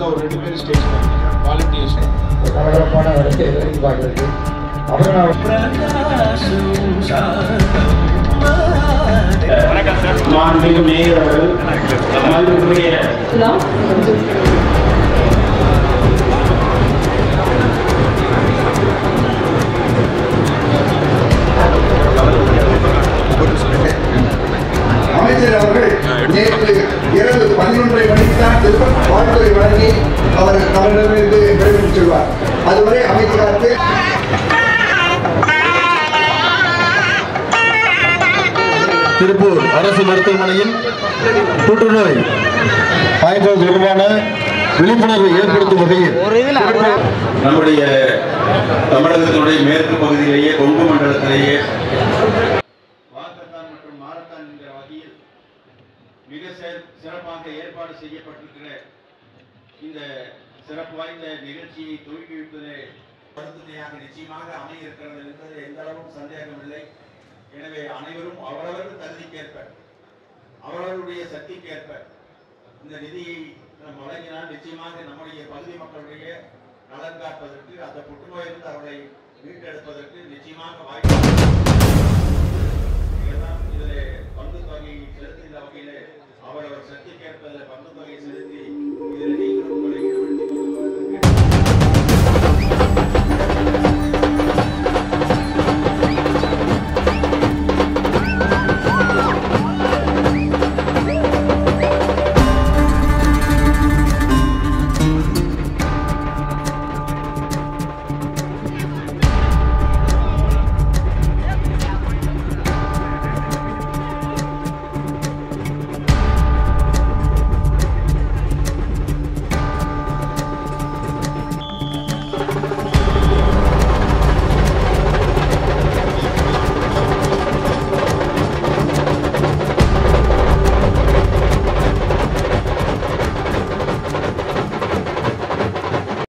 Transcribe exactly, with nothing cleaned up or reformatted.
ஒரு ரெண்டு பேர் ஸ்டேஜ் வாலண்டியர்ஸ் கலகலப்பான வரிசை எதிர்பார்க்கிறது. அப்புறம் மாண்புமிகு மேயர் அவர்கள் மதிப்புக்குரிய அமைச்சர் அவர்கள் நேற்று இரவு பதினொன்றரை மணிக்குதான் திரும்ப வாழ்த்துறை வழங்கி அவர் அவரிடமிருந்து விடைபெற்று செல்வார். அதுவரை அமைச்சருக்கு திருப்பூர் அரசு மருத்துவமனையில் புற்றுநோய் ஆய்வு தொடர்பான விழிப்புணர்வை ஏற்படுத்தும் வகையில் நம்முடைய தமிழகத்தினுடைய மேற்கு பகுதியிலேயே கொங்கு மண்டலத்திலேயே வாக்கத்தான் மற்றும் மாரத்தான் என்கிற வகையில் மிக சிறப்பாக ஏற்பாடு செய்யப்பட்டிருக்கிற இந்த சிறப்பு வாய்ந்த நிகழ்ச்சியை துவக்கி வைப்பதே படுத்துணையாக நிச்சயமாக அமைய இருக்கிறது என்பது எந்த அளவும் சந்தேகம் இல்லை. எனவே அனைவரும் அவரவரது தகுதிக்கேற்ப அவரவருடைய சக்திக்கேற்ப இந்த நிதியை நாம் வழங்கினால் நிச்சயமாக நம்முடைய பகுதி மக்களுடைய நலன் காப்பதற்கு அந்த புற்றுநோயிலிருந்து அவர்களை மீட்டெடுப்பதற்கு நிச்சயமாக வாய்ப்பு இதில் பங்கு தொகையை செலுத்துகின்ற வகையில் அவரவர் சக்திக்கேற்ப பங்கு தொகையை செலுத்தி இதில் நீங்களும்